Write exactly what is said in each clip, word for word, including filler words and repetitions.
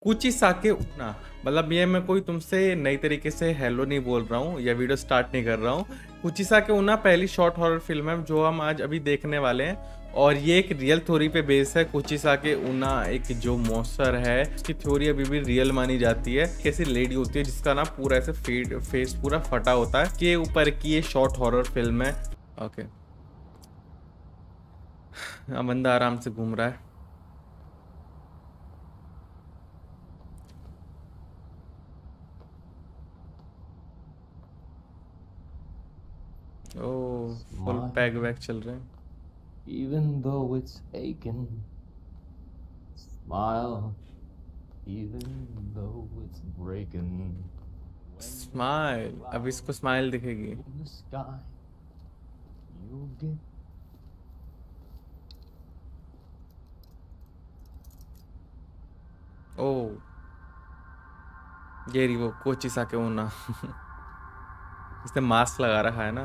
कुचिसाके उना, मतलब ये मैं कोई तुमसे नई तरीके से हेलो नहीं बोल रहा हूँ या वीडियो स्टार्ट नहीं कर रहा हूँ। कुचिसाके उना पहली शॉर्ट हॉरर फिल्म है जो हम आज अभी देखने वाले हैं और ये एक रियल थ्योरी पे बेस है। कुचिसाके उना एक जो मॉन्स्टर है उसकी थ्योरी अभी भी रियल मानी जाती है। कैसी लेडी होती है जिसका ना पूरा ऐसे फेड फेस पूरा फटा होता है के ऊपर की ये शॉर्ट हॉरर फिल्म है। ओके, बंदा आराम से घूम रहा है। ओ फुल पैग वैग चल रहे हैं। Even though it's aching, smile. Even though it's breaking. Smile, अब इसको स्माइल दिखेगी। In the sky, you'll get. ओ ये रही वो कुचिसाके उना। इसने मास्क लगा रखा है ना।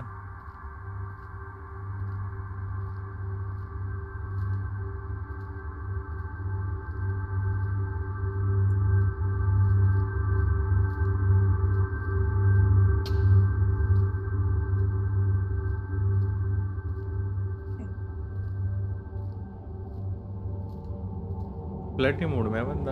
फ्लर्टी मूड में है बंदा।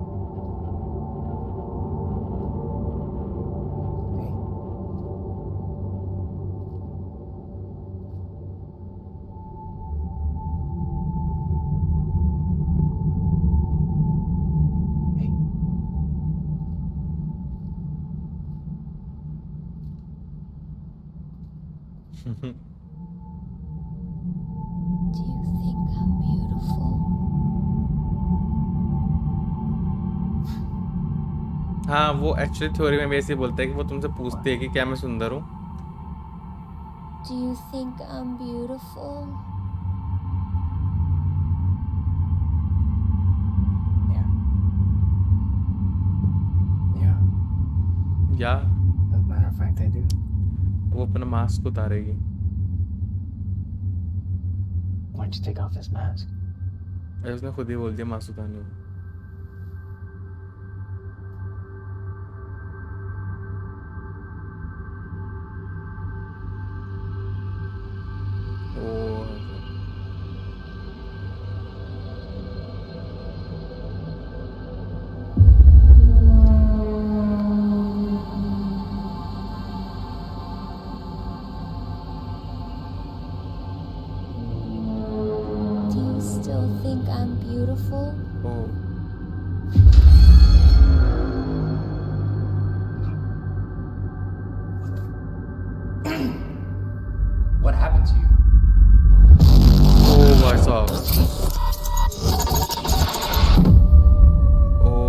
Do you think I'm beautiful? हाँ, वो एक्चुअली थ्योरी में वैसे ही बोलता है कि वो तुमसे पूछती है कि क्या मैं सुंदर हूँ। Do you think I'm beautiful? Yeah. Yeah. या As a matter of fact, I do. वो अपना मास्क उतारेगी। Why don't you take off this mask? अरे उसने खुद ही बोल दिया मास्क उतारने को। Do you still think I'm beautiful? O What happened to you? ओ भाई साहब। ओ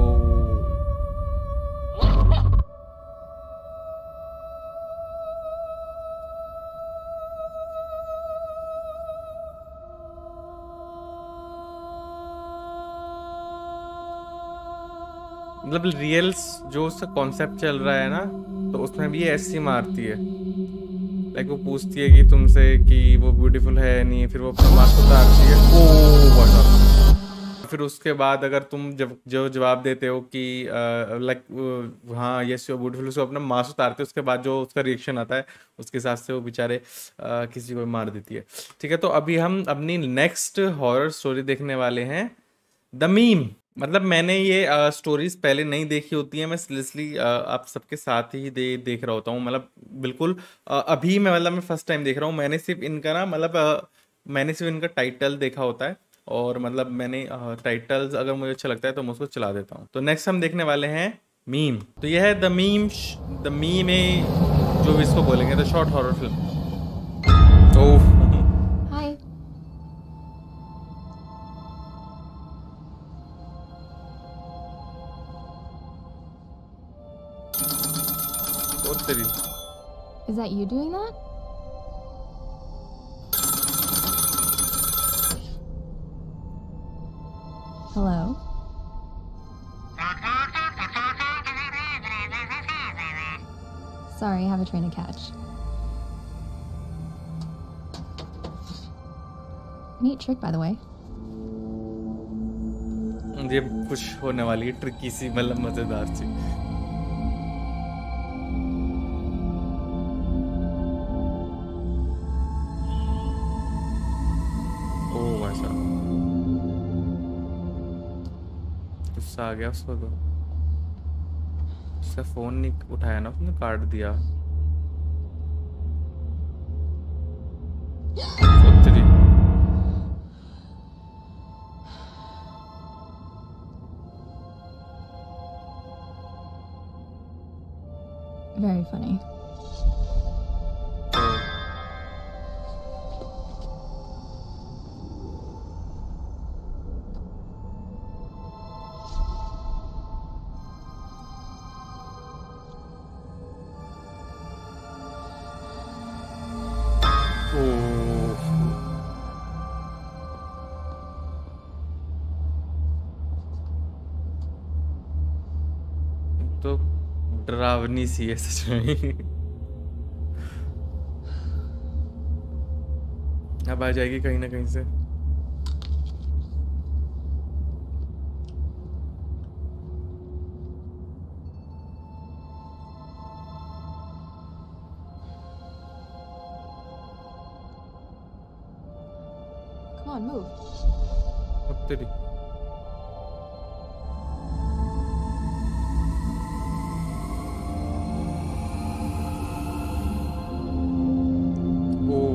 मतलब रियल्स जो उसका कॉन्सेप्ट चल रहा है ना, तो उसमें भी ये ऐसी मारती है। लाइक वो पूछती है कि तुमसे कि वो ब्यूटीफुल है नहीं, फिर वो अपना मास्क उतारती है। ओ भाई साहब। फिर उसके बाद अगर तुम जब जो जवाब देते हो कि लाइक हाँ यस यू ब्यूटीफुल, उसको अपना मास्क उतारते हो, उसके बाद जो उसका रिएक्शन आता है उसके हिसाब से वो बेचारे अ, किसी को मार देती है। ठीक है, तो अभी हम अपनी नेक्स्ट हॉरर स्टोरी देखने वाले हैं, द मीम। मतलब मैंने ये स्टोरीज पहले नहीं देखी होती हैं, मैं सीरियसली आप सबके साथ ही दे देख रहा होता हूँ। मतलब बिल्कुल अ, अभी मैं मतलब मैं फर्स्ट टाइम देख रहा हूँ। मैंने सिर्फ इनका ना मतलब अ, मैंने सिर्फ इनका टाइटल देखा होता है और मतलब मैंने टाइटल्स अगर मुझे अच्छा लगता है तो मैं उसको चला देता हूँ। तो नेक्स्ट हम देखने वाले हैं मीम। तो यह है द मीम। द मीम है जो भी इसको बोलेंगे, the short horror film. Oh Hi. और तेरी Is that you doing that? Hello? Sorry, I have a train to catch. Neat trick, by the way. ये खुश होने वाली ट्रिकी सी मतलब मजेदार सी। ओ वैसा गुस्सा आ गया उसको तो। उसका फोन नहीं उठाया ना उसने, काट दिया। उत्तरी Very funny. तो डरावनी सी है सच में। अब आ जाएगी कहीं ना कहीं से। Come on, move. अब तेरी ओ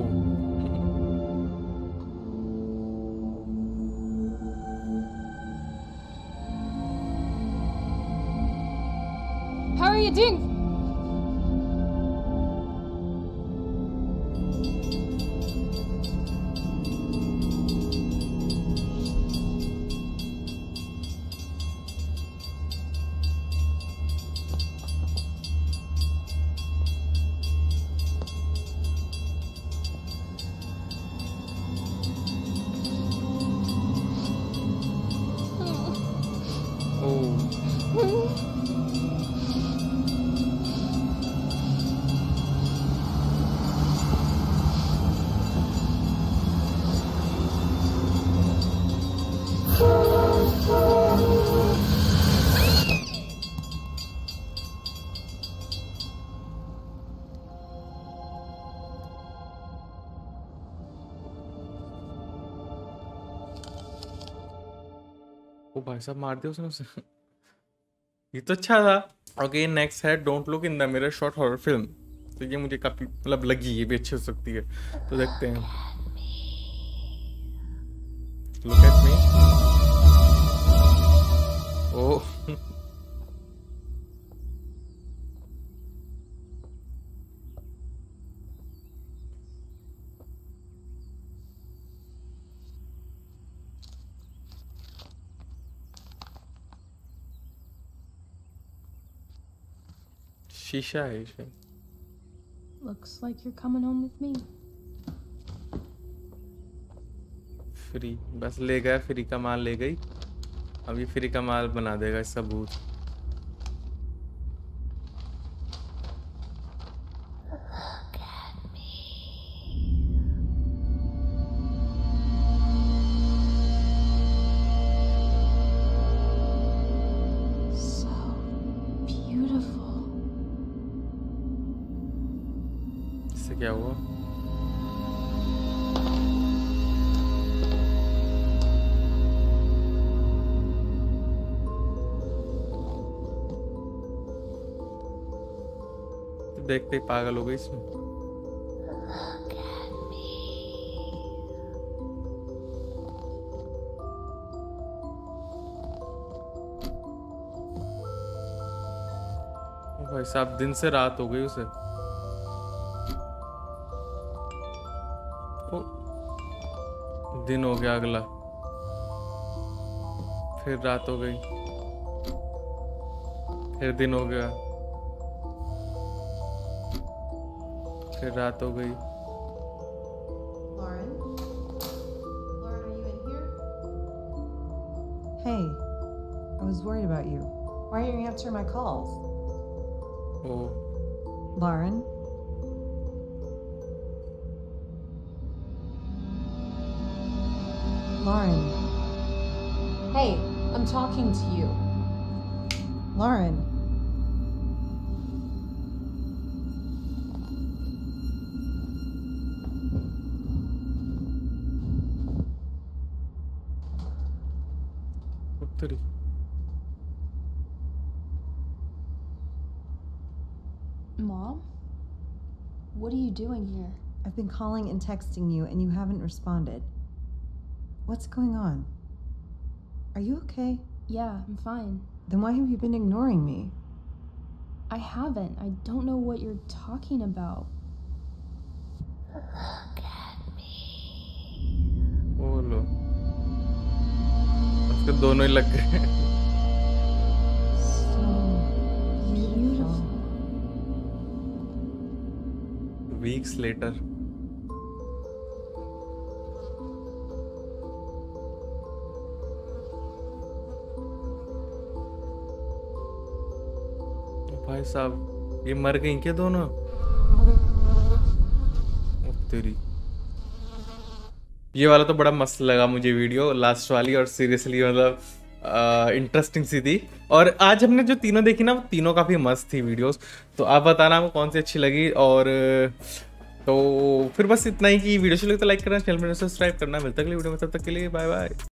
How are you doing? ओ ओ भाई साहब मार दिया उसने उसे। ये तो अच्छा था। ओके नेक्स्ट है don't look in the mirror short horror film. तो ये मुझे काफी मतलब लगी, ये भी अच्छी हो सकती है, तो देखते हैं। Look at me. ओ शीशा है इसमें। Looks like you're coming home with me. Free bus ले गया, फ्री का माल ले गई। अभी फ्री का माल बना देगा सबूत। So beautiful. इससे क्या हुआ? देखते ही पागल हो गई इसमें। ओ भाई साहब दिन से रात हो गई उसे। ओ, दिन हो गया अगला, फिर रात हो गई, फिर दिन हो गया, फिर रात हो गई। Lauren? Lauren, are you in here? Hey, I was worried about you. Why aren't you answering my calls? O Lauren? Lauren? Hey, I'm talking to you. Lauren. उत्तरी Mom? What are you doing here? I've been calling and texting you and you haven't responded. What's going on? Are you okay? Yeah, I'm fine. Then why have you been ignoring me? I haven't. I don't know what you're talking about. वो लो उसके दोनों ही लग गए So beautiful. weeks later भाई साहब ये मर गई क्या दोनों ओ तेरी ये वाला तो बड़ा मस्त लगा मुझे वीडियो लास्ट वाली और सीरियसली मतलब इंटरेस्टिंग सी थी और आज हमने जो तीनों देखी ना वो तीनों काफी मस्त थी वीडियोस तो आप बताना आपको कौन सी अच्छी लगी और तो फिर बस इतना ही कि वीडियो अच्छी लगी तो लाइक करना चैनल में सब्सक्राइब करना मिलता है अगली वीडियो में तब तक के लिए बाय बाय।